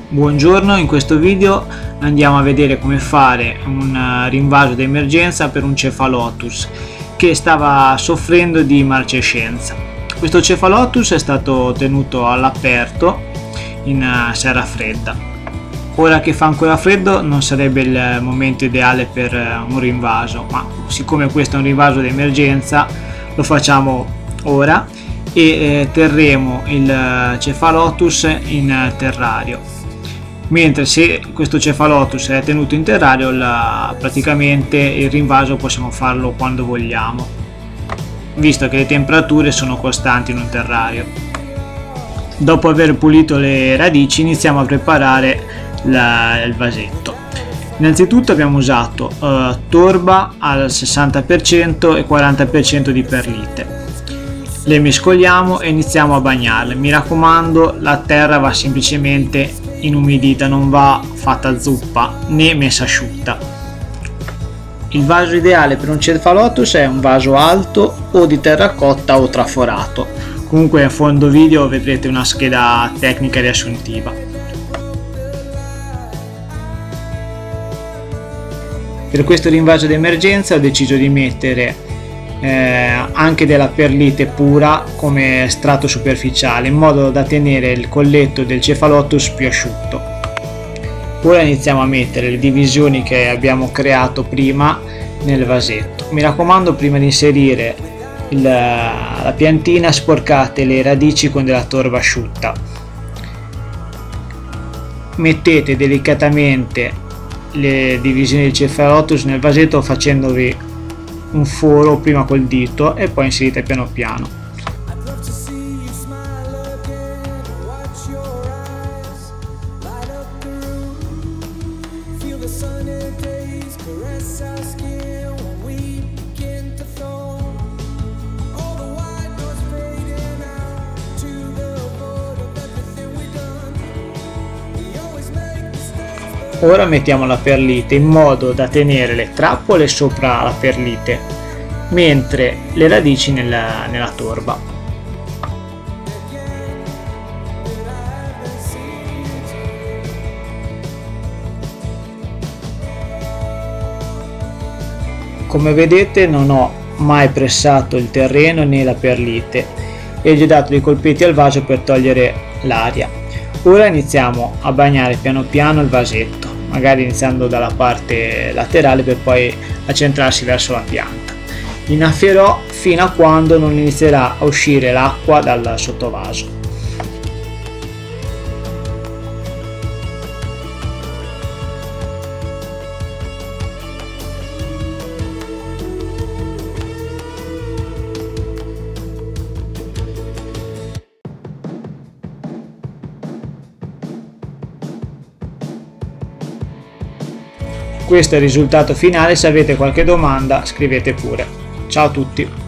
Buongiorno, in questo video andiamo a vedere come fare un rinvaso d'emergenza per un Cephalotus che stava soffrendo di marcescenza. Questo Cephalotus è stato tenuto all'aperto in serra fredda. Ora che fa ancora freddo non sarebbe il momento ideale per un rinvaso, ma siccome questo è un rinvaso d'emergenza lo facciamo ora e terremo il Cephalotus in terrario. Mentre se questo Cephalotus è tenuto in terrario, praticamente il rinvaso possiamo farlo quando vogliamo, visto che le temperature sono costanti in un terrario. Dopo aver pulito le radici iniziamo a preparare il vasetto. Innanzitutto abbiamo usato torba al 60% e 40% di perlite. Le mescoliamo e iniziamo a bagnarle. Mi raccomando, la terra va semplicemente inumidita, non va fatta zuppa né messa asciutta. Il vaso ideale per un Cephalotus è un vaso alto o di terracotta o traforato. Comunque a fondo video vedrete una scheda tecnica riassuntiva. Per questo rinvaso d'emergenza ho deciso di mettere anche della perlite pura come strato superficiale, in modo da tenere il colletto del Cephalotus più asciutto. Ora iniziamo a mettere le divisioni che abbiamo creato prima nel vasetto. Mi raccomando, prima di inserire la piantina sporcate le radici con della torba asciutta. Mettete delicatamente le divisioni del Cephalotus nel vasetto facendovi un foro prima col dito e poi inserite piano piano. Ora mettiamo la perlite in modo da tenere le trappole sopra la perlite, mentre le radici nella torba. Come vedete non ho mai pressato il terreno né la perlite e gli ho dato dei colpetti al vaso per togliere l'aria. Ora iniziamo a bagnare piano piano il vasetto, magari iniziando dalla parte laterale per poi accentrarsi verso la pianta. Innaffierò fino a quando non inizierà a uscire l'acqua dal sottovaso. Questo è il risultato finale. Se avete qualche domanda scrivete pure. Ciao a tutti.